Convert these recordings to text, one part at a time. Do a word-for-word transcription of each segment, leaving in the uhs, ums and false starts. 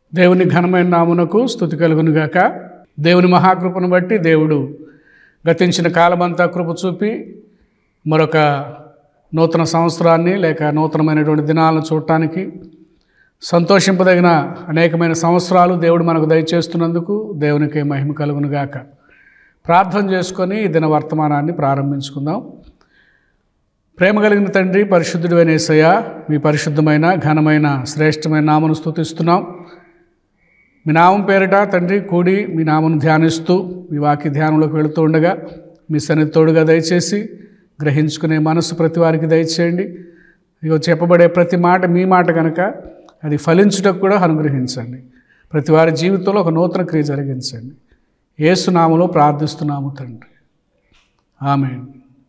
దేవుని ఘనమైన నామునకు స్తుతి కలుగును గాక. దేవుని మహాకృపను బట్టి దేవుడు గతించిన కాలమంతా కృప చూపి మరొక నూతన సంవత్సరాన్ని లేక నూతనమైనటువంటి దినాలను చూడటానికి సంతోషింపదగిన అనేకమైన సంవత్సరాలు దేవుడు మనకు దయచేస్తున్నందుకు దేవునికి మహిమ కలుగును గాక. ప్రార్థన చేసుకొని ఈ దిన వర్తమానాన్ని ప్రారంభించుకుందాం. ప్రేమ కలిగిన తండ్రి, పరిశుద్ధుడైన యేసయ్య, మీ పరిశుద్ధమైన ఘనమైన శ్రేష్టమైన నామను స్తుతిస్తున్నాం. మీ నామం పేరిట తండ్రి కూడి మీ నామను ధ్యానిస్తూ మీ వాక్య ధ్యానంలోకి వెళుతూ ఉండగా మీ సన్నిధి తోడుగా దయచేసి గ్రహించుకునే మనసు ప్రతి వారికి దయచేయండి. ఇక చెప్పబడే ప్రతి మాట మీ మాట కనుక అది ఫలించుటకు కూడా అనుగ్రహించండి. ప్రతి వారి జీవితంలో ఒక నూతన క్రియ జరిగించండి. యేసు నామములో ప్రార్థిస్తున్నాము తండ్రి, ఆమేన్.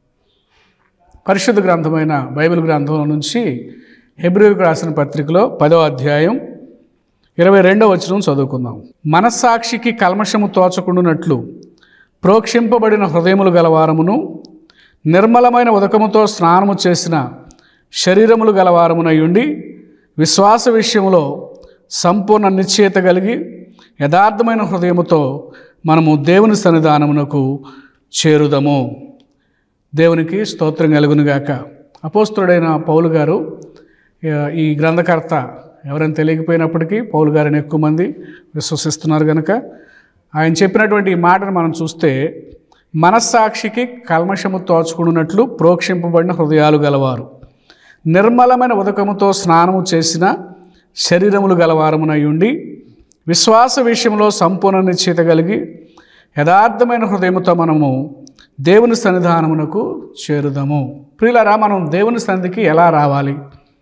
పరిశుద్ధ గ్రంథమైన బైబిల్ గ్రంథంలో నుంచి హెబ్రీయులకు రాసిన పత్రికలో పదో అధ్యాయం ఇరవై రెండవ వచనం చదువుకుందాం. మనస్సాక్షికి కల్మషము తోచకుండునట్లు ప్రోక్షింపబడిన హృదయములు గలవారమును నిర్మలమైన ఉదకముతో స్నానము చేసిన శరీరములు గలవారమునయుండి విశ్వాస విషయంలో సంపూర్ణ నిశ్చయత కలిగి యథార్థమైన హృదయముతో మనము దేవుని సన్నిధానమునకు చేరుదము. దేవునికి స్తోత్రం కలుగునుగాక. అపోస్తుడైన పౌలు గారు, ఈ గ్రంథకర్త ఎవరైనా తెలియకపోయినప్పటికీ పౌలు గారిని ఎక్కువ మంది విశ్వసిస్తున్నారు కనుక ఆయన చెప్పినటువంటి ఈ మాటను మనం చూస్తే, మనస్సాక్షికి కల్మషము తోచుకున్నట్లు ప్రోక్షింపబడిన హృదయాలు గలవారు, నిర్మలమైన ఉదకముతో స్నానము చేసిన శరీరములు గలవారమునయుండి విశ్వాస విషయంలో సంపూర్ణ నిశ్చయత కలిగి యథార్థమైన హృదయముతో మనము దేవుని సన్నిధానమునకు చేరుదాము. ప్రియులారా, మనం దేవుని సన్నిధికి ఎలా రావాలి?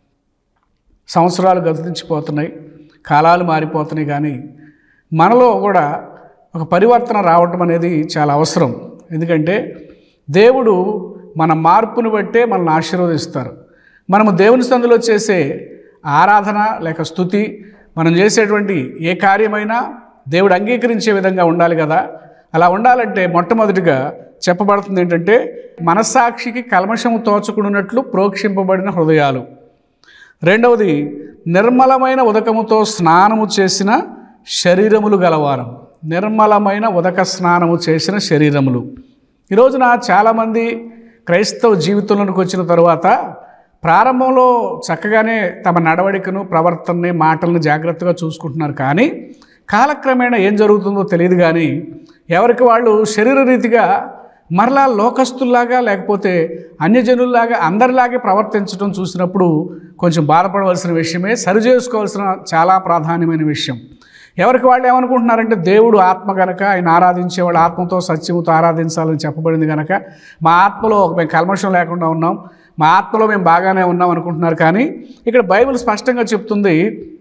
సంవత్సరాలు గతించిపోతున్నాయి, కాలాలు మారిపోతున్నాయి, కానీ మనలో కూడా ఒక పరివర్తన రావటం అనేది చాలా అవసరం. ఎందుకంటే దేవుడు మన మార్పును బట్టే మనల్ని ఆశీర్వదిస్తారు. మనము దేవుని సన్నిధిలో చేసే ఆరాధన లేక స్తుతి, మనం చేసేటువంటి ఏ కార్యమైనా దేవుడు అంగీకరించే విధంగా ఉండాలి కదా. అలా ఉండాలంటే మొట్టమొదటిగా చెప్పబడుతుంది ఏంటంటే, మనస్సాక్షికి కల్మషము తోచకుండానట్లు ప్రోక్షింపబడిన హృదయాలు. రెండవది, నిర్మలమైన ఉదకముతో స్నానము చేసిన శరీరములు గలవారం. నిర్మలమైన ఉదక స్నానము చేసిన శరీరములు. ఈ రోజున చాలామంది క్రైస్తవ జీవితంలోకి వచ్చిన తరువాత ప్రారంభంలో చక్కగానే తమ నడవడికను, ప్రవర్తనని, మాటలను జాగ్రత్తగా చూసుకుంటున్నారు. కానీ కాలక్రమేణా ఏం జరుగుతుందో తెలియదు. కానీ ఎవరికి వాళ్ళు శరీర రీతిగా మరలా లోకస్తుల్లాగా లేకపోతే అన్యజనుల్లాగా అందరిలాగే ప్రవర్తించడం చూసినప్పుడు కొంచెం బాధపడవలసిన విషయమే, సరి చేసుకోవాల్సిన చాలా ప్రాధాన్యమైన విషయం. ఎవరికి వాళ్ళు ఏమనుకుంటున్నారంటే, దేవుడు ఆత్మ కనుక ఆయన ఆరాధించేవాళ్ళు ఆత్మతో సత్యముతో ఆరాధించాలని చెప్పబడింది కనుక మా ఆత్మలో మేము కల్మషం లేకుండా ఉన్నాం, మా ఆత్మలో మేము బాగానే ఉన్నాం అనుకుంటున్నారు. కానీ ఇక్కడ బైబిల్ స్పష్టంగా చెప్తుంది,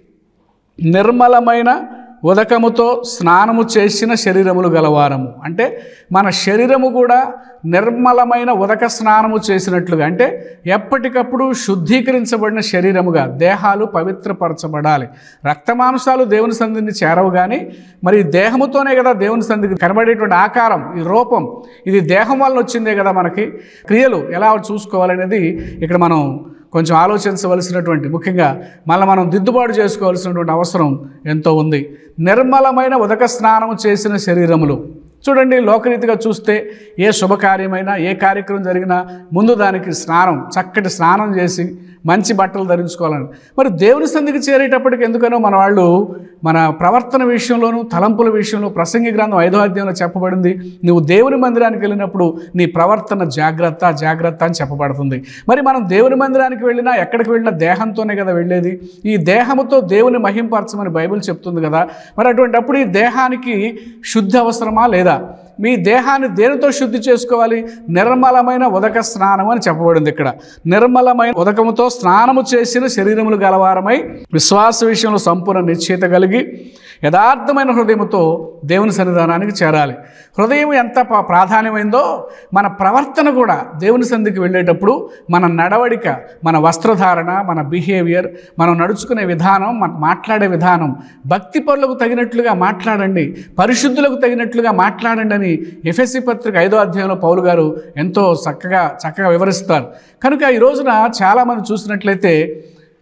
నిర్మలమైన ఉదకముతో స్నానము చేసిన శరీరములు గలవారము. అంటే మన శరీరము కూడా నిర్మలమైన ఉదక స్నానము చేసినట్లుగా, అంటే ఎప్పటికప్పుడు శుద్ధీకరించబడిన శరీరముగా దేహాలు పవిత్రపరచబడాలి. రక్తమాంసాలు దేవుని సన్నిధిని చేరవు, కానీ మరి దేహముతోనే కదా దేవుని సన్నిధికి కనబడేటువంటి ఆకారం, ఈ రూపం, ఇది దేహం వల్ల వచ్చిందే కదా. మనకి క్రియలు ఎలా చూసుకోవాలనేది ఇక్కడ మనం కొంచెం ఆలోచించవలసినటువంటి, ముఖ్యంగా మళ్ళీ మనం దిద్దుబాటు చేసుకోవాల్సినటువంటి అవసరం ఎంతో ఉంది. నిర్మలమైన ఉదక స్నానము చేసిన శరీరములు. చూడండి, లోకరీతిగా చూస్తే ఏ శుభకార్యమైనా ఏ కార్యక్రమం జరిగినా ముందు దానికి స్నానం, చక్కటి స్నానం చేసి మంచి బట్టలు ధరించుకోవాలని. మరి దేవుని సన్నిధికి చేరేటప్పటికి ఎందుకనో మన వాళ్ళు మన ప్రవర్తన విషయంలోనూ తలంపుల విషయంలో ప్రసంగి గ్రంథం ఐదో అధ్యాయంలో చెప్పబడింది, నువ్వు దేవుని మందిరానికి వెళ్ళినప్పుడు నీ ప్రవర్తన జాగ్రత్త జాగ్రత్త అని చెప్పబడుతుంది. మరి మనం దేవుని మందిరానికి వెళ్ళినా ఎక్కడికి వెళ్ళినా దేహంతోనే కదా వెళ్ళేది. ఈ దేహముతో దేవుని మహింపరచమని బైబిల్ చెప్తుంది కదా. మరి అటువంటి అప్పుడు ఈ దేహానికి శుద్ధి అవసరమా లేదా? మీ దేహాన్ని దేనితో శుద్ధి చేసుకోవాలి? నిర్మలమైన ఉదక స్నానం అని చెప్పబడింది ఇక్కడ. నిర్మలమైన ఉదకముతో స్నానము చేసిన శరీరములు గలవారమై విశ్వాస విషయంలో సంపూర్ణ నిశ్చయత కలిగి యథార్థమైన హృదయముతో దేవుని సన్నిధానానికి చేరాలి. హృదయం ఎంత ప్రాధాన్యమైందో మన ప్రవర్తన కూడా దేవుని సన్నిధికి వెళ్ళేటప్పుడు మన నడవడిక, మన వస్త్రధారణ, మన బిహేవియర్, మనం నడుచుకునే విధానం, మన మాట్లాడే విధానం భక్తి పరులకు తగినట్లుగా మాట్లాడండి, పరిశుద్ధులకు తగినట్లుగా మాట్లాడండి అని ఎఫెసీ పత్రిక ఐదో అధ్యాయంలో పౌలు గారు ఎంతో చక్కగా చక్కగా వివరిస్తారు. కనుక ఈ రోజున చాలామంది చూసినట్లయితే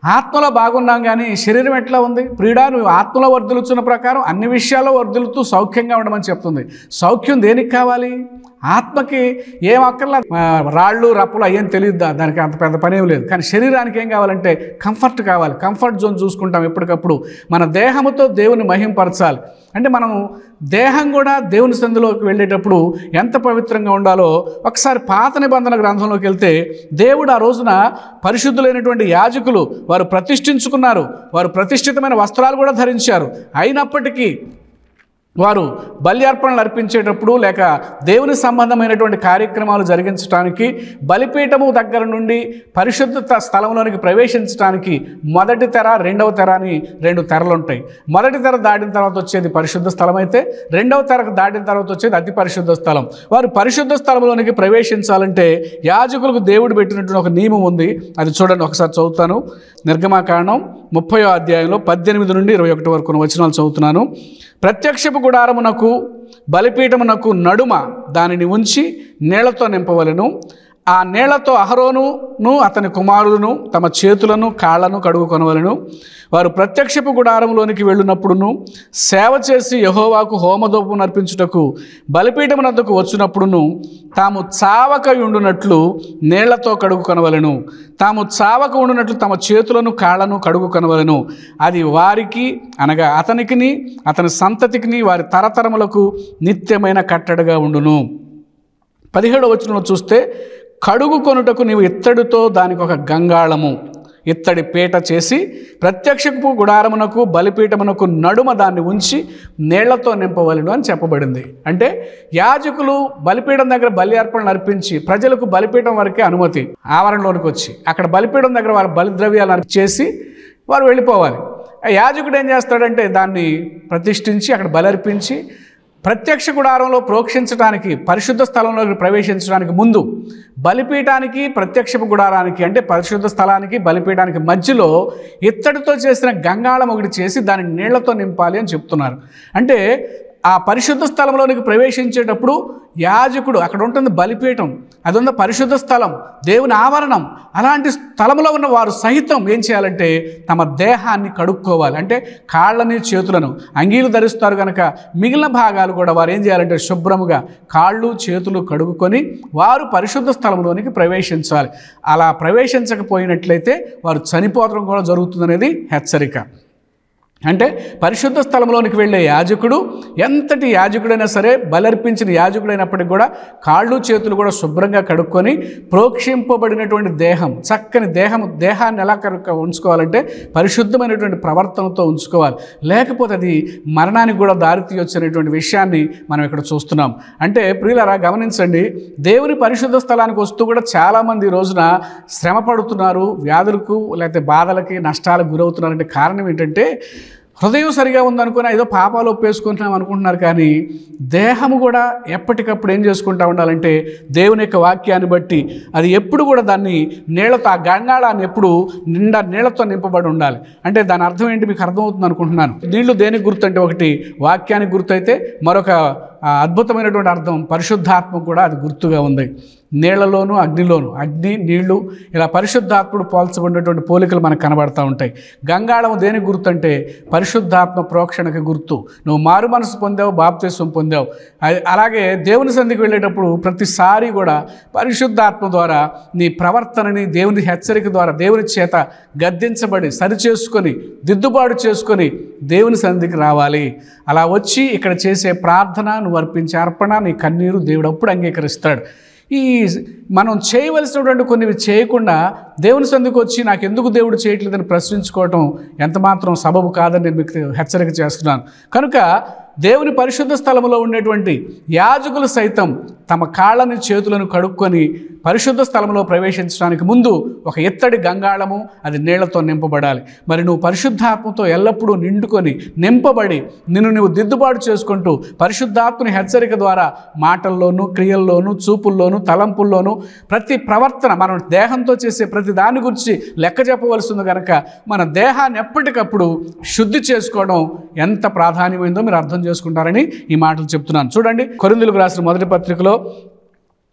ఆత్మలో బాగున్నాం కానీ శరీరం ఎట్లా ఉంది? ప్రియుడా, నువ్వు ఆత్మలో వర్ధిల్లుచున్న ప్రకారం అన్ని విషయాల్లో వర్ధిల్లుతూ సౌఖ్యంగా ఉండమని చెప్తుంది. సౌఖ్యం దేనికి కావాలి? ఆత్మకి ఏం అక్కర్లా, రాళ్ళు రప్పులు అయ్యేం తెలియద్దా, దానికి అంత పెద్ద పని ఏం లేదు. కానీ శరీరానికి ఏం కావాలంటే కంఫర్ట్ కావాలి. కంఫర్ట్ జోన్ చూసుకుంటాం ఎప్పటికప్పుడు. మన దేహముతో దేవుని మహింపరచాలి. అంటే మనం దేహం కూడా దేవుని సందులోకి వెళ్ళేటప్పుడు ఎంత పవిత్రంగా ఉండాలో ఒకసారి పాత నిబంధన గ్రంథంలోకి వెళ్తే దేవుడు ఆ రోజున పరిశుద్ధులైనటువంటి యాజకులు వారు ప్రతిష్ఠించుకున్నారు. వారు ప్రతిష్ఠితమైన వస్త్రాలు కూడా ధరించారు. అయినప్పటికీ వారు బల్యార్పణలు అర్పించేటప్పుడు లేక దేవుని సంబంధమైనటువంటి కార్యక్రమాలు జరిగించడానికి బలిపీఠము దగ్గర నుండి పరిశుద్ధత స్థలంలోనికి ప్రవేశించడానికి మొదటి తెర, రెండవ తెర అని రెండు తెరలు ఉంటాయి. మొదటి తెర దాటిన తర్వాత వచ్చేది పరిశుద్ధ స్థలం అయితే, రెండవ తెరకు దాటిన తర్వాత వచ్చేది అతి పరిశుద్ధ స్థలం. వారు పరిశుద్ధ స్థలంలోనికి ప్రవేశించాలంటే యాజకులకు దేవుడు పెట్టినటువంటి ఒక నియమం ఉంది. అది చూడండి, ఒకసారి చదువుతాను. నిర్గమాకాండం ముప్పయో అధ్యాయంలో పద్దెనిమిది నుండి ఇరవై ఒకటి వరకు వచనాలు చదువుతున్నాను. ప్రత్యక్షపు గుడారమునకు బలిపీఠమునకు నడుమ దానిని ఉంచి నీళ్లతో నింపవలెను. ఆ నీళ్లతో అహరోనును అతని కుమారులను తమ చేతులను కాళ్లను కడుగుకొనవలెను. వారు ప్రత్యక్షపు గుడారంలోనికి వెళ్ళినప్పుడును సేవ చేసి యెహోవాకు హోమధూపం అర్పించుటకు బలిపీఠమునద్దకు వచ్చినప్పుడును తాము చావక ఉండునట్లు నీళ్లతో కడుగుకొనవలెను. తాము చావక ఉండునట్లు తమ చేతులను కాళ్లను కడుగుకొనవలెను. అది వారికి అనగా అతనికిని అతని సంతతికిని వారి తరతరములకు నిత్యమైన కట్టడగా ఉండును. పదిహేడవ వచనంలో చూస్తే, కడుగు కొనుటకు నీవు ఇత్తడితో దానికి ఒక గంగాళము ఇత్తడి పీట చేసి ప్రత్యక్షపు గుడారమునకు బలిపీఠమునకు నడుమ దాన్ని ఉంచి నీళ్లతో నింపవలెను అని చెప్పబడింది. అంటే యాజకులు బలిపీఠం దగ్గర బలి అర్పణలు అర్పించి ప్రజలకు బలిపీఠం వరకే అనుమతి. ఆవరణలోనికి వచ్చి అక్కడ బలిపీఠం దగ్గర వాళ్ళ బలిద్రవ్యాలు చేసి వారు వెళ్ళిపోవాలి. యాజకుడు ఏం చేస్తాడంటే దాన్ని ప్రతిష్ఠించి అక్కడ బలి అర్పించి ప్రత్యక్ష గుడారంలో ప్రోక్షించడానికి పరిశుద్ధ స్థలంలోకి ప్రవేశించడానికి ముందు బలిపీఠానికి ప్రత్యక్షపు గుడారానికి అంటే పరిశుద్ధ స్థలానికి బలిపీఠానికి మధ్యలో ఇత్తడితో చేసిన గంగాళం ఒకటి చేసి దాన్ని నీళ్లతో నింపాలి అని చెప్తున్నారు. అంటే ఆ పరిశుద్ధ స్థలంలోనికి ప్రవేశించేటప్పుడు యాజకుడు, అక్కడ ఉంటుంది బలిపీఠం, అది ఉన్న పరిశుద్ధ స్థలం, దేవుని ఆవరణం. అలాంటి స్థలంలో ఉన్న వారు సహితం ఏం చేయాలంటే తమ దేహాన్ని కడుక్కోవాలి. అంటే కాళ్ళని చేతులను, అంగీలు ధరిస్తారు కనుక మిగిలిన భాగాలు కూడా వారు ఏం చేయాలంటే శుభ్రముగా కాళ్ళు చేతులు కడుక్కొని వారు పరిశుద్ధ స్థలంలోనికి ప్రవేశించాలి. అలా ప్రవేశించకపోయినట్లయితే వారు చనిపోవడం కూడా జరుగుతుందనేది హెచ్చరిక. అంటే పరిశుద్ధ స్థలంలోనికి వెళ్ళే యాజకుడు ఎంతటి యాజకుడైనా సరే, బలర్పించిన యాజకుడైనప్పటికీ కూడా కాళ్ళు చేతులు కూడా శుభ్రంగా కడుక్కొని ప్రోక్షింపబడినటువంటి దేహం, చక్కని దేహం దేహాన్ని ఎలా కనుక ఉంచుకోవాలంటే పరిశుద్ధమైనటువంటి ప్రవర్తనతో ఉంచుకోవాలి. లేకపోతే అది మరణానికి కూడా దారితీయొచ్చనేటువంటి విషయాన్ని మనం ఇక్కడ చూస్తున్నాం. అంటే ప్రియులారా గమనించండి, దేవుని పరిశుద్ధ స్థలానికి వస్తూ కూడా చాలామంది ఈ రోజున శ్రమ పడుతున్నారు, వ్యాధులకు లేకపోతే బాధలకి నష్టాలకు గురవుతున్నారంటే కారణం ఏంటంటే హృదయం సరిగా ఉందనుకున్నా ఏదో పాపాలు ఒప్పేసుకుంటున్నాం అనుకుంటున్నారు. కానీ దేహము కూడా ఎప్పటికప్పుడు ఏం చేసుకుంటూ ఉండాలంటే దేవుని యొక్క వాక్యాన్ని బట్టి అది ఎప్పుడు కూడా దాన్ని నీళ్లతో, ఆ గంగాళాన్ని ఎప్పుడు నిండా నీళ్లతో నింపబడి ఉండాలి. అంటే దాని అర్థం ఏంటి మీకు అర్థమవుతుంది అనుకుంటున్నాను. నీళ్లు దేనికి గుర్తు అంటే ఒకటి వాక్యానికి గుర్తు అయితే మరొక అద్భుతమైనటువంటి అర్థం పరిశుద్ధాత్మ కూడా అది గుర్తుగా ఉంది. నీళ్లలోను అగ్నిలోను, అగ్ని నీళ్లు ఇలా పరిశుద్ధాత్ముడు పోల్చబడినటువంటి పోలికలు మనకు కనబడతా ఉంటాయి. గంగాళం దేనికి గుర్తు అంటే పరిశుద్ధాత్మ ప్రోక్షణకి గుర్తు. నువ్వు మారు మనసు పొందావు, బాప్తిస్మం పొందావు. అలాగే దేవుని సన్నిధికి వెళ్ళేటప్పుడు ప్రతిసారి కూడా పరిశుద్ధాత్మ ద్వారా నీ ప్రవర్తనని దేవుని హెచ్చరిక ద్వారా దేవుని చేత గద్దించబడి సరిచేసుకొని దిద్దుబాటు చేసుకొని దేవుని సన్నిధికి రావాలి. అలా వచ్చి ఇక్కడ చేసే ప్రార్థన, నువ్వు అర్పించే అర్పణ, నీ కన్నీరు దేవుడు అప్పుడు అంగీకరిస్తాడు. ఈ మనం చేయవలసినటువంటి కొన్ని చేయకుండా దేవుని సన్నిధికి వచ్చి నాకు ఎందుకు దేవుడు చేయట్లేదని ప్రశ్నించుకోవటం ఎంతమాత్రం సబబు కాదని నేను మీకు హెచ్చరిక చేస్తున్నాను. కనుక దేవుని పరిశుద్ధ స్థలంలో ఉండేటువంటి యాజకులు సైతం తమ కాళ్ళని చేతులను కడుక్కొని పరిశుద్ధ స్థలంలో ప్రవేశించడానికి ముందు ఒక ఇత్తడి గంగాళము అది నీళ్లతో నింపబడాలి. మరి నువ్వు పరిశుద్ధాత్మతో ఎల్లప్పుడూ నిండుకొని నింపబడి నిన్ను నువ్వు దిద్దుబాటు చేసుకుంటూ పరిశుద్ధాత్మని హెచ్చరిక ద్వారా మాటల్లోనూ, క్రియల్లోనూ, చూపుల్లోనూ, తలంపుల్లోనూ ప్రతి ప్రవర్తన మనం దేహంతో చేసే ప్రతి దాని గురించి లెక్క చెప్పవలసింది కనుక మన దేహాన్ని ఎప్పటికప్పుడు శుద్ధి చేసుకోవడం ఎంత ప్రాధాన్యమైందో మీరు అర్థం చేసుకుంటారని ఈ మాటలు చెప్తున్నాను. చూడండి, కొరింథీయులకు రాసిన మొదటి పత్రికలో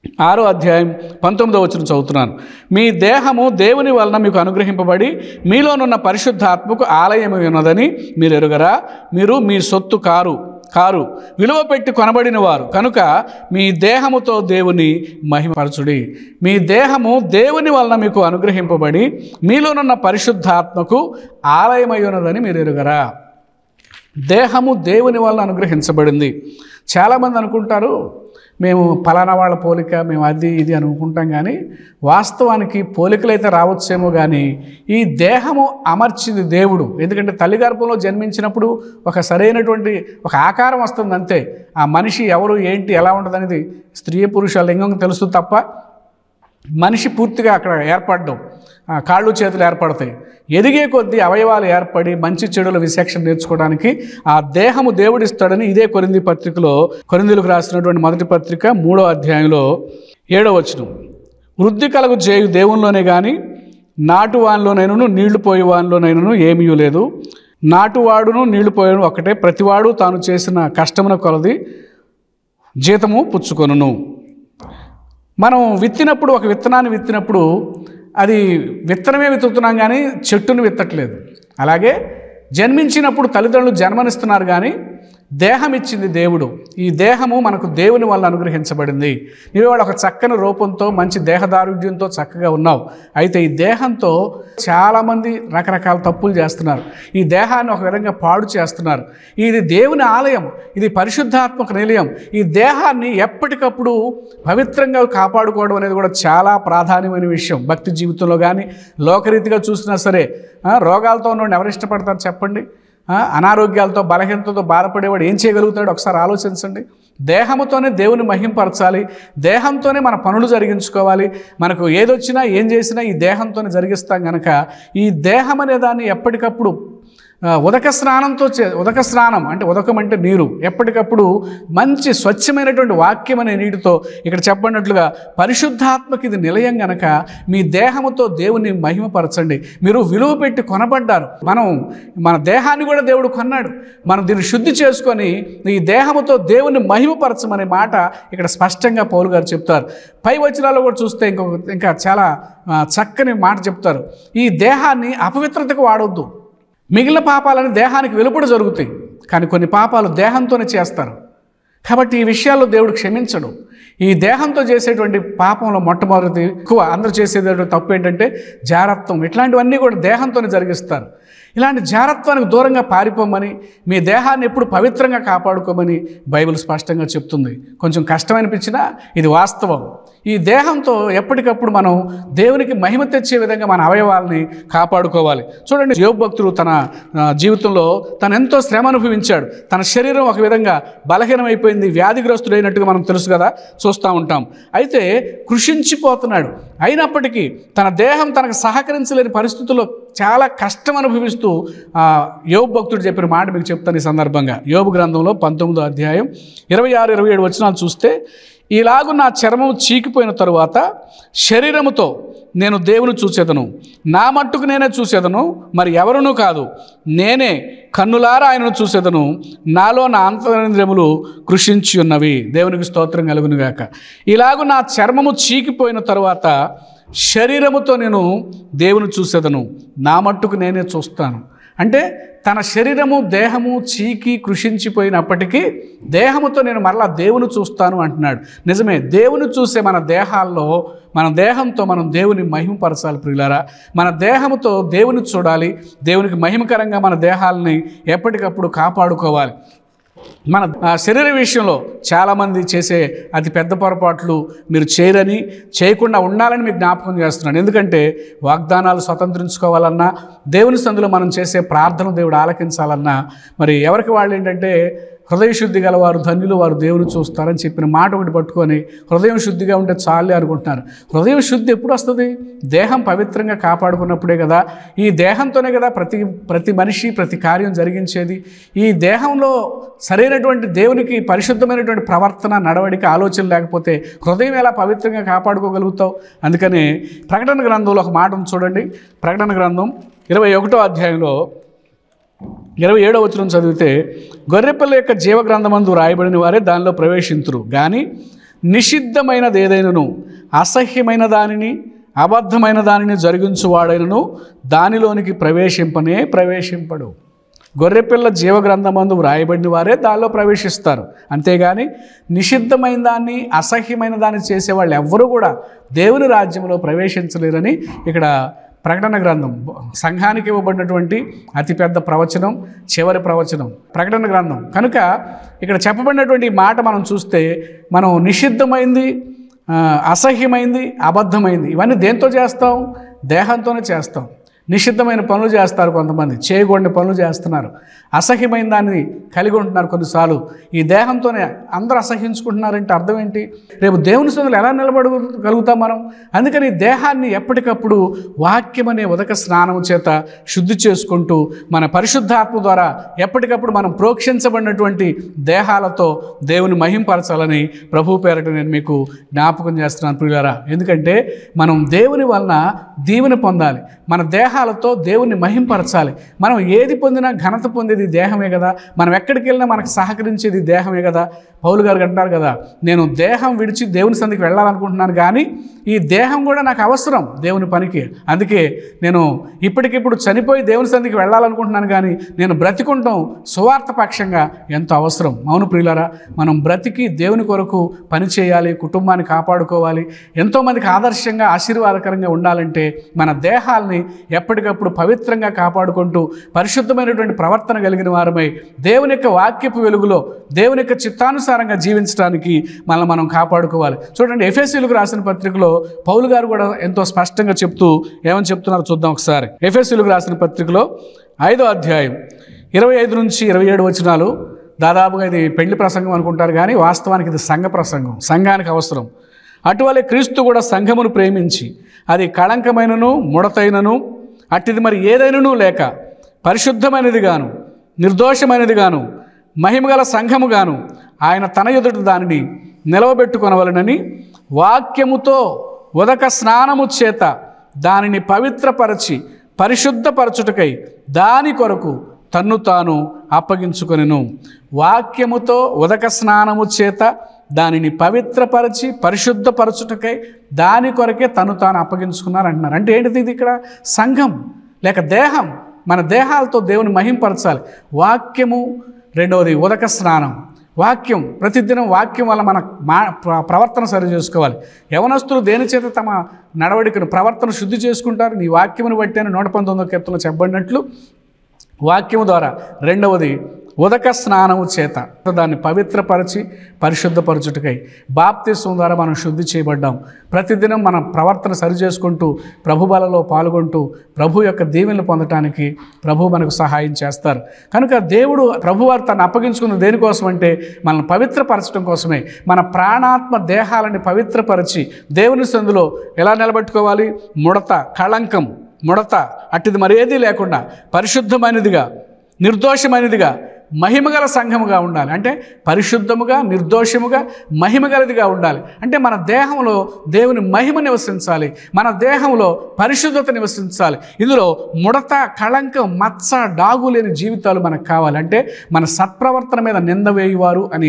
ఆరో అధ్యాయం పంతొమ్మిదో వచనం చదువుతున్నాను. మీ దేహము దేవుని వలన మీకు అనుగ్రహింపబడి మీలోనున్న పరిశుద్ధాత్మకు ఆలయము ఉన్నదని మీరు ఎరుగరా? మీరు మీ సొత్తు కారు కారు విలువ పెట్టి కొనబడిన వారు కనుక మీ దేహముతో దేవుని మహిమపరచుడి. మీ దేహము దేవుని వలన మీకు అనుగ్రహింపబడి మీలోనున్న పరిశుద్ధాత్మకు ఆలయమై ఉన్నదని మీరు ఎరుగరా? దేహము దేవుని వలన అనుగ్రహించబడింది. చాలామంది అనుకుంటారు మేము పలానా వాళ్ళ పోలిక, మేము అది ఇది అనుకుంటాం, కానీ వాస్తవానికి పోలికలు అయితే రావచ్చేమో, కానీ ఈ దేహము అమర్చింది దేవుడు. ఎందుకంటే తల్లి గర్భంలో జన్మించినప్పుడు ఒక సరైనటువంటి ఒక ఆకారం వస్తుంది అంతే. ఆ మనిషి ఎవరు ఏంటి ఎలా ఉంటుంది అనేది స్త్రీ పురుష లింగం తెలుసు తప్ప మనిషి పూర్తిగా అక్కడ ఏర్పడడం, కాళ్ళు చేతులు ఏర్పడతాయి. ఎదిగే కొద్దీ అవయవాలు ఏర్పడి మంచి చెడుల విశేషణ నేర్చుకోవడానికి ఆ దేహము దేవుడిస్తాడని ఇదే కొరింథీ పత్రికలో, కొరింథీలకు రాసినటువంటి మొదటి పత్రిక మూడో అధ్యాయంలో ఏడో వచనం, వృద్ధి కలుగు చేయు దేవునిలోనే కానీ నాటువానిలోనైనను నీళ్లు పోయే వానిలోనైనను ఏమీ లేదు. నాటువాడును నీళ్లు పోయను ఒకటే, ప్రతివాడు తాను చేసిన కష్టమున కొలది జీతము పుచ్చుకొనును. మనం విత్తినప్పుడు, ఒక విత్తనాన్ని విత్తినప్పుడు అది విత్తనమే విత్తుతున్నాం కానీ చెట్టును విత్తట్లేదు. అలాగే జన్మించినప్పుడు తల్లిదండ్రులు జన్మనిస్తున్నారు కానీ దేహం ఇచ్చింది దేవుడు. ఈ దేహము మనకు దేవుని వల్ల అనుగ్రహించబడింది. నీవు వాళ్ళు ఒక చక్కని రూపంతో మంచి దేహదారుఢ్యంతో చక్కగా ఉన్నావు. అయితే ఈ దేహంతో చాలామంది రకరకాల తప్పులు చేస్తున్నారు. ఈ దేహాన్ని ఒక విధంగా పాడు చేస్తున్నారు. ఇది దేవుని ఆలయం, ఇది పరిశుద్ధాత్మక నిలయం. ఈ దేహాన్ని ఎప్పటికప్పుడు పవిత్రంగా కాపాడుకోవడం అనేది కూడా చాలా ప్రాధాన్యమైన విషయం. భక్తి జీవితంలో కానీ లోకరీతిగా చూసినా సరే రోగాలతో ఉన్నవాడిని ఎవరు ఇష్టపడతారు చెప్పండి? అనారోగ్యాలతో బలహీనతతో బాధపడేవాడు ఏం చేయగలుగుతాడు? ఒకసారి ఆలోచించండి. దేహంతోనే దేవుని మహింపరచాలి, దేహంతోనే మన పనులు జరిగించుకోవాలి. మనకు ఏదొచ్చినా ఏం చేసినా ఈ దేహంతోనే జరిగిస్తాం కనుక ఈ దేహం అనే దాన్ని ఎప్పటికప్పుడు ఉదక స్నానంతో చే ఉదక స్నానం అంటే ఉదకం అంటే నీరు, ఎప్పటికప్పుడు మంచి స్వచ్ఛమైనటువంటి వాక్యం అనే నీటితో ఇక్కడ చెప్పినట్లుగా పరిశుద్ధాత్మకి ఇది నిలయం గనక మీ దేహముతో దేవుని మహిమపరచండి. మీరు విలువ పెట్టి కొనబడ్డారు. మనం మన దేహాన్ని కూడా దేవుడు కొన్నాడు. మనం దీన్ని శుద్ధి చేసుకొని ఈ దేహముతో దేవుని మహిమపరచమనే మాట ఇక్కడ స్పష్టంగా పౌలు గారు చెప్తారు. పై వచనాల్లో కూడా చూస్తే ఇంకొక ఇంకా చాలా చక్కని మాట చెప్తారు. ఈ దేహాన్ని అపవిత్రతకు వాడవద్దు. మిగిలిన పాపాలని దేహానికి వెలుపడ జరుగుతాయి, కానీ కొన్ని పాపాలు దేహంతోనే చేస్తారు. కాబట్టి ఈ విషయాల్లో దేవుడు క్షమించడు. ఈ దేహంతో చేసేటువంటి పాపంలో మొట్టమొదటి ఎక్కువ అందరూ చేసేటువంటి తప్పు ఏంటంటే జారత్వం. ఇట్లాంటివన్నీ కూడా దేహంతోనే జరిగిస్తారు. ఇలాంటి జారత్వానికి దూరంగా పారిపోమని, మీ దేహాన్ని ఎప్పుడు పవిత్రంగా కాపాడుకోమని బైబిల్ స్పష్టంగా చెప్తుంది. కొంచెం కష్టమనిపించినా ఇది వాస్తవం. ఈ దేహంతో ఎప్పటికప్పుడు మనం దేవునికి మహిమ తెచ్చే విధంగా మన అవయవాల్ని కాపాడుకోవాలి. చూడండి, యోబు భక్తుడు తన జీవితంలో తను ఎంతో శ్రమ అనుభవించాడు. తన శరీరం ఒక విధంగా బలహీనమైపోయింది, వ్యాధిగ్రస్తుడైనట్టుగా మనం తెలుసు కదా, చూస్తూ ఉంటాం. అయితే కృషించిపోతున్నాడు. అయినప్పటికీ తన దేహం తనకు సహకరించలేని పరిస్థితుల్లో చాలా కష్టం అనుభవిస్తూ యోబు భక్తుడు చెప్పిన మాట మీకు చెప్తాను ఈ సందర్భంగా. యోబు గ్రంథంలో పంతొమ్మిదో అధ్యాయం ఇరవై ఆరు ఇరవై ఏడు వచనాలు చూస్తే, ఇలాగూ నా చర్మం చీకిపోయిన తరువాత శరీరముతో నేను దేవుని చూసేదను, నా మట్టుకు నేనే చూసేదను, మరి ఎవరునూ కాదు. నేనే కన్నులారా ఆయనను చూసేదను, నాలో నా అంతరింద్రియములు కృషించి ఉన్నవి. దేవునికి స్తోత్రం కలుగునుగాక. ఇలాగూ నా చర్మము చీకిపోయిన తరువాత శరీరముతో నేను దేవుని చూసేదను, నా మట్టుకు నేనే చూస్తాను. అంటే తన శరీరము దేహము చీకి కృషించిపోయినప్పటికీ దేహముతో నేను మరలా దేవుని చూస్తాను అంటున్నాడు. నిజమే, దేవుని చూసే మన దేహాల్లో మన దేహంతో మనం దేవుని మహిమపరచాలి ప్రియులారా. మన దేహముతో దేవుని చూడాలి, దేవునికి మహిమకరంగా మన దేహాలని ఎప్పటికప్పుడు కాపాడుకోవాలి. మన శరీర విషయంలో చాలామంది చేసే అతి పెద్ద పొరపాట్లు మీరు చేయరని, చేయకుండా ఉండాలని మీకు జ్ఞాపకం చేస్తున్నాను. ఎందుకంటే వాగ్దానాలు స్వతంత్రించుకోవాలన్నా, దేవుని సందులో మనం చేసే ప్రార్థన దేవుడు ఆలకించాలన్నా, మరి ఎవరికి వాళ్ళు ఏంటంటే హృదయ శుద్ధి గలవారు ధన్యులు, వారు దేవుని చూస్తారని చెప్పిన మాట ఒకటి పట్టుకొని హృదయం శుద్ధిగా ఉంటే చాలే అనుకుంటున్నారు. హృదయం శుద్ధి ఎప్పుడు వస్తుంది? దేహం పవిత్రంగా కాపాడుకున్నప్పుడే కదా. ఈ దేహంతోనే కదా ప్రతి ప్రతి మనిషి ప్రతి కార్యం జరిగించేది. ఈ దేహంలో సరైనటువంటి దేవునికి పరిశుద్ధమైనటువంటి ప్రవర్తన, నడవడిక, ఆలోచన లేకపోతే హృదయం ఎలా పవిత్రంగా కాపాడుకోగలుగుతావు? అందుకనే ప్రకటన గ్రంథంలో ఒక మాటను చూడండి. ప్రకటన గ్రంథం ఇరవై ఒకటో అధ్యాయంలో ఇరవై ఏడో వచనం చదివితే, గొర్రెపిల్ల యొక్క జీవ గ్రంథమందు రాయబడిన వారే దానిలో ప్రవేశింతురు, కానీ నిషిద్ధమైనది ఏదైనను అసహ్యమైన దానిని అబద్ధమైన దానిని జరిగించువాడైనను దానిలోనికి ప్రవేశింపనే ప్రవేశింపడు. గొర్రెపిల్ల జీవగ్రంథమందు వ్రాయబడిన వారే దానిలో ప్రవేశిస్తారు. అంతేగాని నిషిద్ధమైన దాన్ని అసహ్యమైన దాన్ని చేసేవాళ్ళు ఎవ్వరూ కూడా దేవుని రాజ్యంలో ప్రవేశించలేరని ఇక్కడ ప్రకటన గ్రంథం, సంఘానికి ఇవ్వబడినటువంటి అతిపెద్ద ప్రవచనం, చివరి ప్రవచనం ప్రకటన గ్రంథం. కనుక ఇక్కడ చెప్పబడినటువంటి ఈ మాట మనం చూస్తే మనం నిషిద్ధమైంది, అసహ్యమైంది, అబద్ధమైంది ఇవన్నీ దేంతో చేస్తాం? దేహంతోనే చేస్తాం. నిషిద్ధమైన పనులు చేస్తారు కొంతమంది, చేయకూడని పనులు చేస్తున్నారు, అసహ్యమైన దాన్ని కలిగి ఉంటున్నారు. కొన్నిసార్లు ఈ దేహంతోనే అందరూ అసహ్యించుకుంటున్నారంటే అర్థం ఏంటి? రేపు దేవుని సన్నిధిలో ఎలా నిలబడగలుగుతాం మనం? అందుకని దేహాన్ని ఎప్పటికప్పుడు వాక్యం అనే ఉదక స్నానం చేత శుద్ధి చేసుకుంటూ మన పరిశుద్ధాత్మ ద్వారా ఎప్పటికప్పుడు మనం ప్రోక్షించబడినటువంటి దేహాలతో దేవుని మహింపరచాలని ప్రభు పేరట నేను మీకు జ్ఞాపకం చేస్తున్నాను ప్రియులారా. ఎందుకంటే మనం దేవుని వలన దీవెన పొందాలి, మన దేహాలతో దేవుని మహింపరచాలి. మనం ఏది పొందినా ఘనత పొందేది దేహమే కదా, మనం ఎక్కడికి వెళ్ళినా మనకు సహకరించేది దేహమే కదా. పౌలు గారు అంటారు కదా, నేను దేహం విడిచి దేవుని సన్నిధికి వెళ్ళాలనుకుంటున్నాను, కానీ ఈ దేహం కూడా నాకు అవసరం దేవుని పనికి. అందుకే నేను ఇప్పటికిప్పుడు చనిపోయి దేవుని సన్నిధికి వెళ్ళాలనుకుంటున్నాను, కానీ నేను బ్రతికుంటాం సువార్త పక్షంగా ఎంతో అవసరం. అవును ప్రియులారా, మనం బ్రతికి దేవుని కొరకు పని చేయాలి, కుటుంబాన్ని కాపాడుకోవాలి, ఎంతోమందికి ఆదర్శంగా ఆశీర్వాదకరంగా ఉండాలంటే మన దేహాల్ని ఎప్పటికప్పుడు పవిత్రంగా కాపాడుకుంటూ పరిశుద్ధమైనటువంటి ప్రవర్తన కలిగిన వారమై దేవుని యొక్క వాక్యపు వెలుగులో దేవుని యొక్క చిత్తానుసారంగా జీవించడానికి మనల్ని మనం కాపాడుకోవాలి. చూడండి, ఎఫెసీయులకు రాసిన పత్రికలో పౌలు గారు కూడా ఎంతో స్పష్టంగా చెప్తూ ఏమని చెప్తున్నారో చూద్దాం ఒకసారి. ఎఫెసీయులకు రాసిన పత్రికలో ఐదో అధ్యాయం ఇరవై ఐదు నుంచి ఇరవై ఏడు వచనాలు. దాదాపుగా ఇది పెళ్లి ప్రసంగం అనుకుంటారు, కానీ వాస్తవానికి ఇది సంఘ ప్రసంగం, సంఘానికి అవసరం. అటువలే క్రీస్తు కూడా సంఘమును ప్రేమించి అది కళంకమైనను ముడతైనను అట్టిది మరి ఏదైనను లేక పరిశుద్ధమైనది గాను నిర్దోషమైనది గాను మహిమగల సంఘము గాను ఆయన తన ఎదుట దానిని నిలవబెట్టుకొనవలెనని వాక్యముతో ఉదక స్నానము చేత దానిని పవిత్రపరచి పరిశుద్ధపరచుటకై దాని కొరకు తన్ను తాను అప్పగించుకొనెను. వాక్యముతో ఉదక స్నానము చేత దానిని పవిత్రపరచి పరిశుద్ధపరచుటకై దాని కొరకే తను తాను అప్పగించుకున్నారు అంటున్నారు. అంటే ఏంటిది ఇది? ఇక్కడ సంఘం లేక దేహం, మన దేహాలతో దేవుని మహింపరచాలి. వాక్యము, రెండవది ఉదక స్నానం. వాక్యం, ప్రతిదినం వాక్యం వల్ల మన మా ప్రవర్తన సరి చేసుకోవాలి. యవనస్తులు దేని చేత తమ నడవడికను ప్రవర్తన శుద్ధి చేసుకుంటారు? నీ వాక్యమును బట్టి అని నూట పంతొమ్మిదో కీర్తనలో చెప్పబడినట్లు వాక్యము ద్వారా. రెండవది ఉదక స్నానము చేత దాన్ని పవిత్రపరిచి పరిశుద్ధపరచుటకై బాప్తిస్వం ద్వారా మనం శుద్ధి చేయబడ్డాం. ప్రతిదినం మన ప్రవర్తన సరి చేసుకుంటూ ప్రభు బలలో పాల్గొంటూ ప్రభు యొక్క దీవెనలు పొందటానికి ప్రభు మనకు సహాయం చేస్తారు. కనుక దేవుడు ప్రభువారు తను అప్పగించుకున్న దేనికోసం అంటే మనల్ని పవిత్రపరచడం కోసమే. మన ప్రాణాత్మ దేహాలని పవిత్రపరిచి దేవుని సందులో ఎలా నిలబెట్టుకోవాలి? ముడత, కళంకం, ముడత అట్టిది మరేదీ లేకుండా పరిశుద్ధమైనదిగా నిర్దోషమైనదిగా మహిమగల సంఘముగా ఉండాలి. అంటే పరిశుద్ధముగా నిర్దోషముగా మహిమగలదిగా ఉండాలి. అంటే మన దేహంలో దేవుని మహిమ నివసించాలి, మన దేహంలో పరిశుద్ధత నివసించాలి. ఇందులో ముడత, కళంకం, మచ్చ, డాగు లేని జీవితాలు మనకు కావాలి. అంటే మన సత్ప్రవర్తన మీద నింద వేయువారు అని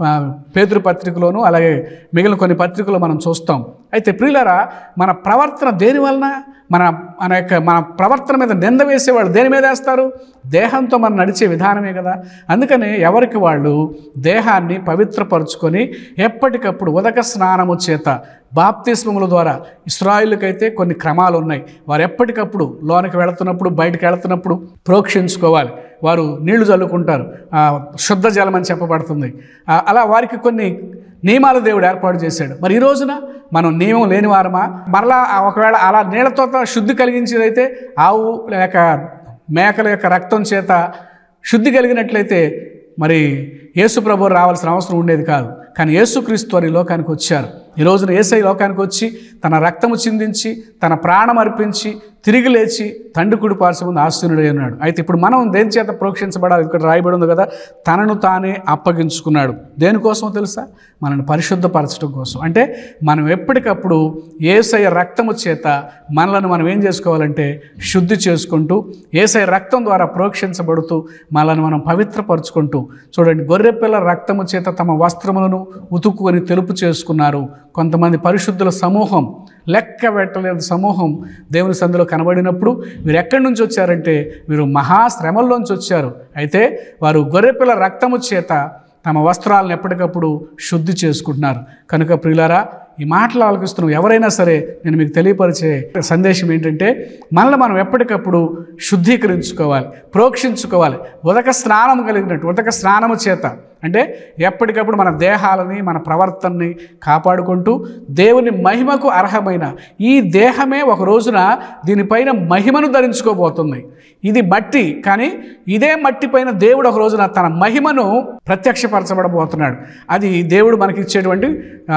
పేతురు పత్రికలోను అలాగే మిగిలిన కొన్ని పత్రికలు మనం చూస్తాం. అయితే ప్రియులారా, మన ప్రవర్తన దేని వలన? మన మన యొక్క మన ప్రవర్తన మీద నింద వేసేవాళ్ళు దేని మీద వేస్తారు? దేహంతో మనం నడిచే విధానమే కదా. అందుకనే ఎవరికి వాళ్ళు దేహాన్ని పవిత్రపరుచుకొని ఎప్పటికప్పుడు ఉదక స్నానము చేత బాప్తిస్మముల ద్వారా, ఇశ్రాయేలుకైతే కొన్ని క్రమాలు ఉన్నాయి, వారు ఎప్పటికప్పుడు లోనికి వెళుతున్నప్పుడు బయటకు వెళుతున్నప్పుడు ప్రోక్షించుకోవాలి. వారు నీళ్లు చల్లుకుంటారు, శుద్ధ జలం అని చెప్పబడుతుంది. అలా వారికి కొన్ని నియమాలు దేవుడు ఏర్పాటు చేశాడు. మరి ఈ రోజున మనం నియమం లేని వారమా? మరలా ఒకవేళ అలా నీళ్లతో శుద్ధి కలిగించేదైతే ఆవు లేక మేకల యొక్క రక్తం చేత శుద్ధి కలిగినట్లయితే మరి యేసు ప్రభువు రావాల్సిన అవసరం ఉండేది కాదు. కానీ యేసుక్రీస్తు వారి లోకానికి వచ్చారు. ఈ రోజున యేసయ్య లోకానికి వచ్చి తన రక్తము చిందించి తన ప్రాణం అర్పించి తిరిగి లేచి తండ్రి కుడి పార్శ్వం ముందు ఆసీనుడై ఉన్నాడు. అయితే ఇప్పుడు మనం దేని చేత ప్రోక్షించబడాలి? ఇక్కడ రాయబడి ఉంది కదా, తనను తానే అప్పగించుకున్నాడు. దేనికోసం తెలుసా? మనల్ని పరిశుద్ధపరచడం కోసం. అంటే మనం ఎప్పటికప్పుడు యేసయ్య రక్తము చేత మనలను మనం ఏం చేసుకోవాలంటే శుద్ధి చేసుకుంటూ, యేసయ్య రక్తం ద్వారా ప్రోక్షించబడుతూ మనల్ని మనం పవిత్రపరుచుకుంటూ. చూడండి, గొర్రెపిల్ల రక్తము చేత తమ వస్త్రములను ఉతుక్కుని తెలుపు చేసుకున్నారు. కొంతమంది పరిశుద్ధుల సమూహం, లెక్క పెట్టలేదు సమూహం దేవుని సందులో కనబడినప్పుడు వీరు ఎక్కడి నుంచి వచ్చారంటే వీరు మహాశ్రమల్లోంచి వచ్చారు. అయితే వారు గొర్రెపిల్ల రక్తము చేత తమ వస్త్రాలను ఎప్పటికప్పుడు శుద్ధి చేసుకుంటున్నారు. కనుక ప్రియులారా, ఈ మాటలు ఆలకిస్తున్నాం ఎవరైనా సరే నేను మీకు తెలియపరిచే సందేశం ఏంటంటే మనల్ని మనం ఎప్పటికప్పుడు శుద్ధీకరించుకోవాలి, ప్రోక్షించుకోవాలి. ఉదక స్నానం కలిగినట్టు, ఉదక స్నానము చేత అంటే ఎప్పటికప్పుడు మన దేహాలని మన ప్రవర్తనని కాపాడుకుంటూ దేవుని మహిమకు అర్హమైన ఈ దేహమే ఒక రోజున దీనిపైన మహిమను ధరించుకోబోతుంది. ఇది మట్టి, కానీ ఇదే మట్టి పైన దేవుడు ఒక రోజున తన మహిమను ప్రత్యక్షపరచబడబోతున్నాడు. అది దేవుడు మనకి ఇచ్చేటువంటి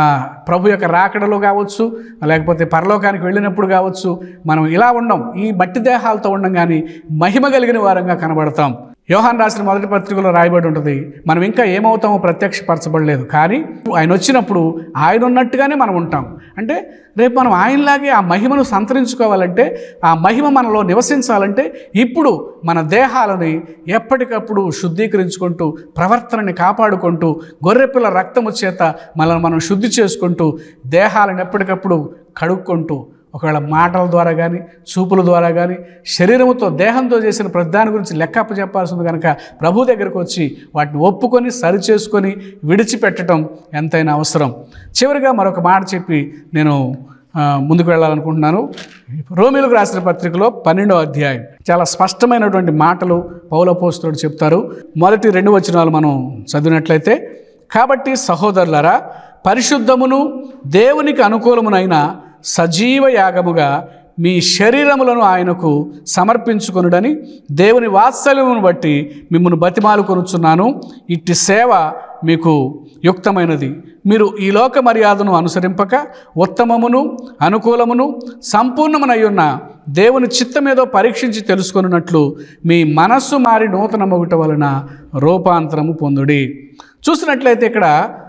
ప్రభు యొక్క రాకడలో కావచ్చు, లేకపోతే పరలోకానికి వెళ్ళినప్పుడు కావచ్చు. మనం ఇలా ఉండం, ఈ మట్టి దేహాలతో ఉండం, కానీ మహిమ కలిగిన వారంగా కనబడతాం. యోహాను రాసిన మొదటి పత్రికలో రాయబడి ఉంటుంది, మనం ఇంకా ఏమవుతామో ప్రత్యక్షపరచబడలేదు, కానీ ఆయన వచ్చినప్పుడు ఆయన ఉన్నట్టుగానే మనం ఉంటాం. అంటే రేపు మనం ఆయనలాగే ఆ మహిమను సంతరించుకోవాలంటే, ఆ మహిమ మనలో నివసించాలంటే ఇప్పుడు మన దేహాలని ఎప్పటికప్పుడు శుద్ధీకరించుకుంటూ, ప్రవర్తనని కాపాడుకుంటూ, గొర్రెపిల్ల రక్తము చేత మనల్ని మనం శుద్ధి చేసుకుంటూ, దేహాలను ఎప్పటికప్పుడు కడుక్కుంటూ, ఒకవేళ మాటల ద్వారా కానీ చూపుల ద్వారా కానీ శరీరంతో దేహంతో చేసిన ప్రతిదాని గురించి లెక్కప్ప చెప్పాల్సి ఉంది. కనుక ప్రభు దగ్గరకు వచ్చి వాటిని ఒప్పుకొని సరిచేసుకొని విడిచిపెట్టడం ఎంతైనా అవసరం. చివరిగా మరొక మాట చెప్పి నేను ముందుకు వెళ్ళాలనుకుంటున్నాను. రోమీయులకు రాసిన పత్రికలో పన్నెండవ అధ్యాయం చాలా స్పష్టమైనటువంటి మాటలు పౌలు అపోస్తలుడు చెప్తారు. మొదటి రెండు వచనాలు మనం చదివినట్లయితే, కాబట్టి సహోదరులారా, పరిశుద్ధమును దేవునికి అనుకూలమునైన సజీవ యాగముగా మీ శరీరములను ఆయనకు సమర్పించుకొనుడని దేవుని వాత్సల్యమును బట్టి మిమ్మల్ని బతిమాలు కొనుచున్నాను. ఇట్టి సేవ మీకు యుక్తమైనది. మీరు ఈ లోక మర్యాదను అనుసరింపక ఉత్తమమును అనుకూలమును సంపూర్ణమునయ్యున్న దేవుని చిత్తమేదో పరీక్షించి తెలుసుకొనున్నట్లు మీ మనస్సు మారి నూతన మొగుట వలన రూపాంతరము పొందుడి. చూసినట్లయితే ఇక్కడ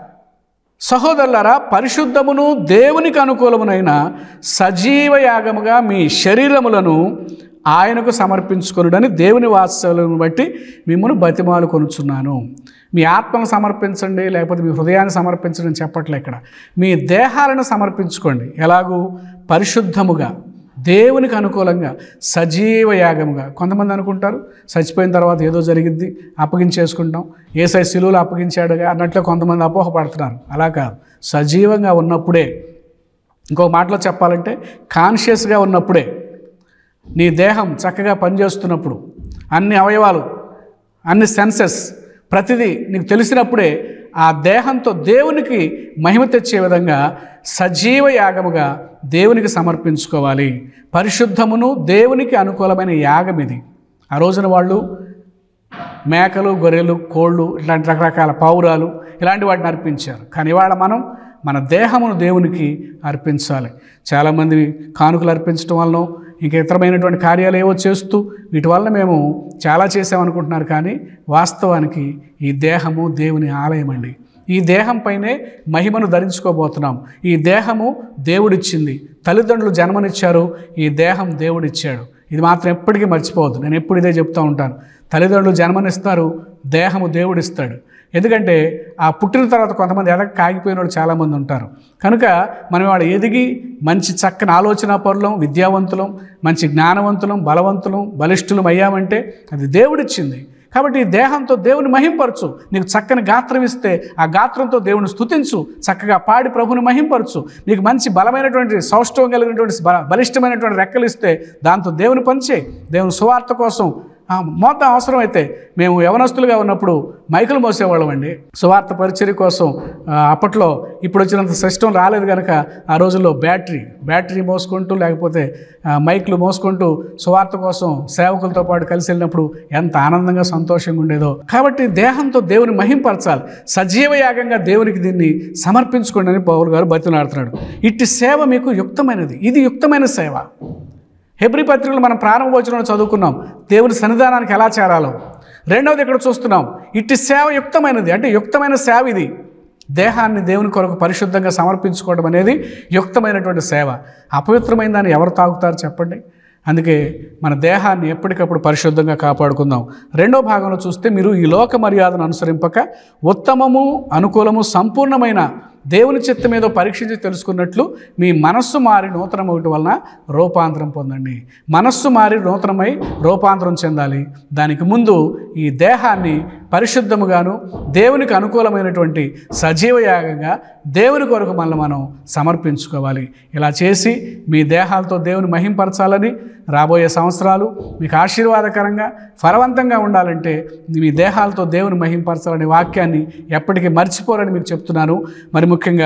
సహోదరులారా, పరిశుద్ధమును దేవునికి అనుకూలమునైన సజీవ యాగముగా మీ శరీరములను ఆయనకు సమర్పించుకొనుడని దేవుని వాత్సల్యమును బట్టి మిమ్మల్ని బతిమాలు కొనుచున్నాను. మీ ఆత్మను సమర్పించండి, లేకపోతే మీ హృదయాన్ని సమర్పించండి అని చెప్పట్లే. ఇక్కడ మీ దేహాలను సమర్పించుకోండి. ఎలాగూ పరిశుద్ధముగా, దేవునికి అనుకూలంగా, సజీవ యాగముగా. కొంతమంది అనుకుంటారు చచ్చిపోయిన తర్వాత ఏదో జరిగిద్ది, అప్పగించేసుకుంటాం, యేసయ్య శిలువలో అప్పగించాడుగా అన్నట్లు కొంతమంది అపోహపడుతున్నారు. అలా కాదు. సజీవంగా ఉన్నప్పుడే, ఇంకో మాటలో చెప్పాలంటే కాన్షియస్గా ఉన్నప్పుడే, నీ దేహం చక్కగా పనిచేస్తున్నప్పుడు, అన్ని అవయవాలు, అన్ని సెన్సెస్, ప్రతిదీ నీకు తెలిసినప్పుడే ఆ దేహంతో దేవునికి మహిమ తెచ్చే విధంగా సజీవ యాగముగా దేవునికి సమర్పించుకోవాలి. పరిశుద్ధమును దేవునికి అనుకూలమైన యాగం ఇది. ఆ రోజున వాళ్ళు మేకలు, గొర్రెలు, కోళ్ళు, ఇలాంటి రకరకాల పావురాలు ఇలాంటి వాటిని అర్పించారు. కానీ ఇవాళ మనం మన దేహమును దేవునికి అర్పించాలి. చాలామంది కానుకలు అర్పించడం వలన, ఇంకా ఇతరమైనటువంటి కార్యాలు ఏవో చేస్తూ వీటి వల్ల మేము చాలా చేసామనుకుంటున్నారు. కానీ వాస్తవానికి ఈ దేహము దేవుని ఆలయం అండి. ఈ దేహం పైనే మహిమను ధరించుకోబోతున్నాం. ఈ దేహము దేవుడిచ్చింది. తల్లిదండ్రులు జన్మనిచ్చారు, ఈ దేహం దేవుడిచ్చాడు. ఇది మాత్రం ఎప్పటికీ మర్చిపోవద్దు. నేను ఎప్పుడు ఇదే చెప్తూ ఉంటాను. తల్లిదండ్రులు జన్మనిస్తారు, దేహము దేవుడిస్తాడు. ఎందుకంటే ఆ పుట్టిన తర్వాత కొంతమంది ఎదగ కాగిపోయిన వాళ్ళు చాలామంది ఉంటారు. కనుక మనం వాళ్ళు ఎదిగి మంచి చక్కని ఆలోచన పరులం, విద్యావంతులం, మంచి జ్ఞానవంతులం, బలవంతులం, బలిష్ఠులం అయ్యామంటే అది దేవుడిచ్చింది. కాబట్టి ఈ దేహంతో దేవుని మహింపరచు. నీకు చక్కని గాత్రం ఇస్తే ఆ గాత్రంతో దేవుని స్తుతించు, చక్కగా పాడి ప్రభుని మహింపరచు. నీకు మంచి బలమైనటువంటి సౌష్ఠవం కలిగినటువంటి బలిష్టమైనటువంటి రెక్కలు ఇస్తే దాంతో దేవుని పనిచేయి. దేవుని సువార్త కోసం మోత అవసరమైతే మేము యవనస్తులుగా ఉన్నప్పుడు మైకులు మోసేవాళ్ళం అండి. సువార్త పరిచర్య కోసం అప్పట్లో ఇప్పుడు వచ్చినంత సిస్టమ్ రాలేదు కనుక ఆ రోజుల్లో బ్యాటరీ బ్యాటరీ మోసుకుంటూ లేకపోతే మైకులు మోసుకుంటూ సువార్త కోసం సేవకులతో పాటు కలిసి వెళ్ళినప్పుడు ఎంత ఆనందంగా సంతోషంగా ఉండేదో. కాబట్టి దేహంతో దేవుని మహింపరచాలి, సజీవ యాగంగా దేవునికి దీన్ని సమర్పించుకోండి అని పౌలు గారు బతిలాడుతున్నాడు. ఇట్టి సేవ మీకు యుక్తమైనది, ఇది యుక్తమైన సేవ. హెబ్రీ పత్రికలు మనం ప్రారంభ వచనంలో చదువుకున్నాం దేవుని సన్నిధానానికి ఎలా చేరాలో. రెండవది ఇక్కడ చూస్తున్నాం, ఇట్టి సేవ యుక్తమైనది, అంటే యుక్తమైన సేవ ఇది. దేహాన్ని దేవుని కొరకు పరిశుద్ధంగా సమర్పించుకోవడం అనేది యుక్తమైనటువంటి సేవ. అపవిత్రమైన దాన్ని ఎవరు తాగుతారు చెప్పండి? అందుకే మన దేహాన్ని ఎప్పటికప్పుడు పరిశుద్ధంగా కాపాడుకుందాం. రెండో భాగంలో చూస్తే, మీరు ఈ లోక మర్యాదను అనుసరింపక ఉత్తమము అనుకూలము సంపూర్ణమైన దేవుని చిత్తం ఏదో పరీక్షించి తెలుసుకున్నట్లు మీ మనస్సు మారి నూతనం ఒకటి వలన రూపాంతరం పొందండి. మనస్సు మారి నూతనమై రూపాంతరం చెందాలి. దానికి ముందు ఈ దేహాన్ని పరిశుద్ధముగాను దేవునికి అనుకూలమైనటువంటి సజీవ యాగంగా దేవుని కొరకు మనల్ని మనం సమర్పించుకోవాలి. ఇలా చేసి మీ దేహాలతో దేవుని మహింపరచాలని, రాబోయే సంవత్సరాలు మీకు ఆశీర్వాదకరంగా ఫలవంతంగా ఉండాలంటే మీ దేహాలతో దేవుని మహింపరచాలనే వాక్యాన్ని ఎప్పటికీ మర్చిపోరని మీకు చెప్తున్నాను. మరి ముఖ్యంగా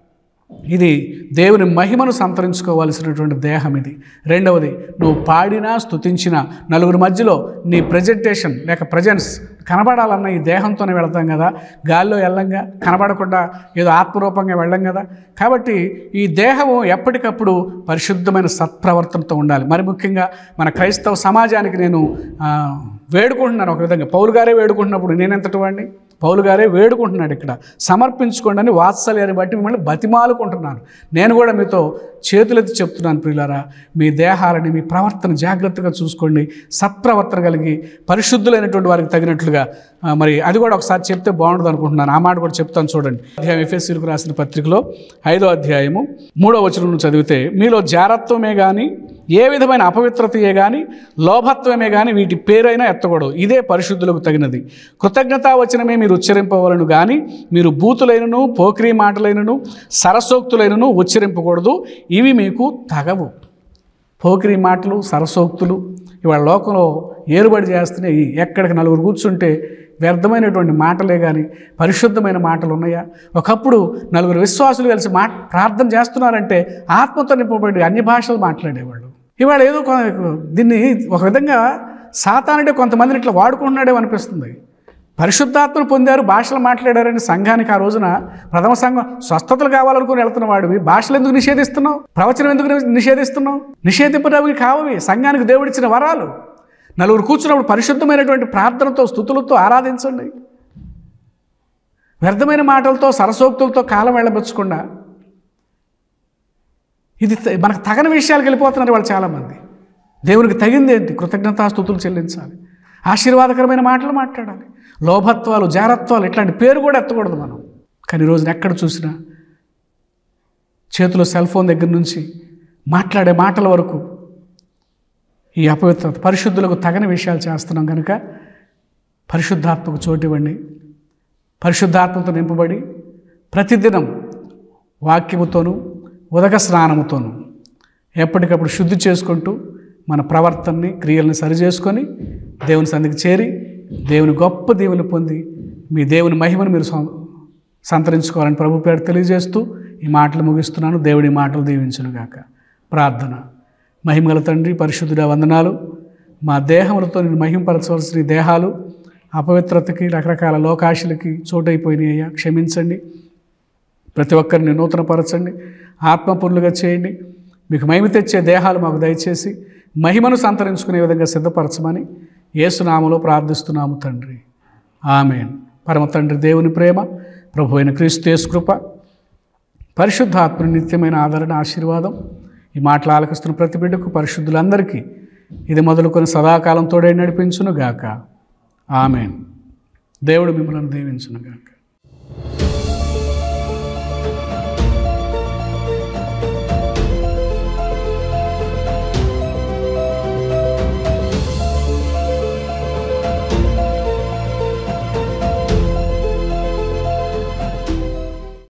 ఇది దేవుని మహిమను సంతరించుకోవాల్సినటువంటి దేహం ఇది. రెండవది, నువ్వు పాడినా స్తుతించినా నలుగురి మధ్యలో నీ ప్రజెంటేషన్ లేక ప్రజెన్స్ కనబడాలన్న ఈ దేహంతోనే వెళతాం కదా, గాల్లో వెళ్ళంగా కనబడకుండా ఏదో ఆత్మరూపంగా వెళ్ళం కదా. కాబట్టి ఈ దేహము ఎప్పటికప్పుడు పరిశుద్ధమైన సత్ప్రవర్తనతో ఉండాలి. మరి ముఖ్యంగా మన క్రైస్తవ సమాజానికి నేను వేడుకుంటున్నాను. ఒక విధంగా పౌలు గారే వేడుకుంటున్నప్పుడు నేనెంతటి వాడిని? పౌలు గారే వేడుకుంటున్నాడు ఇక్కడ, సమర్పించుకోండి అని వాత్సల్యాన్ని బట్టి మిమ్మల్ని బతిమాలుకుంటున్నాను. నేను కూడా మీతో చేతులెత్తి చెప్తున్నాను, ప్రియులారా, మీ దేహాలని మీ ప్రవర్తన జాగ్రత్తగా చూసుకోండి. సత్ప్రవర్తన కలిగి పరిశుద్ధులైనటువంటి వారికి తగినట్లుగా. మరి అది కూడా ఒకసారి చెప్తే బాగుంటుంది అనుకుంటున్నాను. ఆ మాట కూడా చెప్తాను చూడండి. అధ్యాయం ఎఫెసీయులకు రాసిన పత్రికలో ఐదో అధ్యాయము మూడో వచనం చదివితే, మీలో జారత్వమే కానీ ఏ విధమైన అపవిత్రతయే కానీ లోభత్వమే కానీ వీటి పేరైనా ఎత్తకూడదు. ఇదే పరిశుద్ధులకు తగినది. కృతజ్ఞతావచనమే మీరు ఉచ్చరింపవలను కానీ మీరు బూతులైనను పోకిరీ మాటలైనను సరసోక్తులైనను ఉచ్చరింపకూడదు. ఇవి మీకు తగవు. పోకిరీ మాటలు, సరసోక్తులు ఇవాళ లోకంలో ఏరుబడి చేస్తున్నాయి. ఎక్కడికి నలుగురు కూర్చుంటే వ్యర్థమైనటువంటి మాటలే కానీ పరిశుద్ధమైన మాటలు ఉన్నాయా? ఒకప్పుడు నలుగురు విశ్వాసులు కలిసి మా ప్రార్థన చేస్తున్నారంటే ఆత్మతో నింపబడి అన్య భాషలు మాట్లాడేవాళ్ళు. ఇవాళ ఏదో దీన్ని ఒక విధంగా సాతానుడే కొంతమందిని ఇట్లా వాడుకుంటున్నాడేమో అనిపిస్తుంది. పరిశుద్ధాత్మను పొందారు, భాషలు మాట్లాడారని సంఘానికి ఆ రోజున ప్రథమ సంఘం స్వస్థతలు కావాలనుకుని వెళ్తున్న వాడివి భాషలు ఎందుకు నిషేధిస్తున్నావు? ప్రవచనం ఎందుకు నిషేధిస్తున్నావు? నిషేధింపడానికి కావవి సంఘానికి దేవుడిచ్చిన వరాలు. నలుగురు కూర్చున్నప్పుడు పరిశుద్ధమైనటువంటి ప్రార్థనతో స్తుతులతో ఆరాధించండి. వ్యర్థమైన మాటలతో సరసోక్తులతో కాలం వెళ్ళబుచ్చకుండా ఇది మనకు తగని విషయాలకు వెళ్ళిపోతున్నారు వాళ్ళు చాలామంది. దేవునికి తగింది ఏంటి? కృతజ్ఞతాస్తుతులు చెల్లించాలి, ఆశీర్వాదకరమైన మాటలు మాట్లాడాలి. లోభత్వాలు, జారత్వాలు ఇట్లాంటి పేరు కూడా ఎత్తకూడదు మనం. కానీ ఈ రోజున ఎక్కడ చూసినా చేతిలో సెల్ ఫోన్ దగ్గర నుంచి మాట్లాడే మాటల వరకు ఈ అపవిత్రత, పరిశుద్ధులకు తగని విషయాలు చేస్తున్నాం కనుక పరిశుద్ధాత్మకు చోటివ్వండి. పరిశుద్ధాత్మతో నింపబడి ప్రతిదినం వాక్యముతోనూ ఉదక స్నానముతోనూ ఎప్పటికప్పుడు శుద్ధి చేసుకుంటూ మన ప్రవర్తనని, క్రియలను సరిచేసుకొని దేవుని సన్నిధికి చేరి దేవుని గొప్ప దీవెనలు పొంది మీ దేవుని మహిమను మీరు సంతరించుకోవాలని ప్రభు పేరు తెలియజేస్తూ ఈ మాటలు ముగిస్తున్నాను. దేవుడి మాటలు దీవించునుగాక. ప్రార్థన. మహిమగల తండ్రి, పరిశుద్ధుడ వందనాలు. మా దేహములతో నేను మహింపరచవలసిన దేహాలు అపవిత్రతకి, రకరకాల లోకాశలకి చోటైపోయినాయి అయ్యా, క్షమించండి. ప్రతి ఒక్కరిని నూతనపరచండి, ఆత్మపూర్ణులుగా చేయండి. మీకు మహిమ తెచ్చే దేహాలు మాకు దయచేసి మహిమను సంతరించుకునే విధంగా సిద్ధపరచమని యేసునామములో ప్రార్థిస్తున్నాము తండ్రి. ఆమేన్. పరమ తండ్రి దేవుని ప్రేమ, ప్రభు అయిన క్రీస్తు యేసు కృప, పరిశుద్ధాత్మని నిత్యమైన ఆదరణ, ఆశీర్వాదం ఈ మాటలు ఆలకిస్తున్న ప్రతి బిడ్డకు, పరిశుద్ధులందరికీ ఇది మొదలుకొని సదాకాలం తోడే నడిపించును గాక. ఆమేన్. దేవుడు మిమ్మల్ని దీవించును గాక.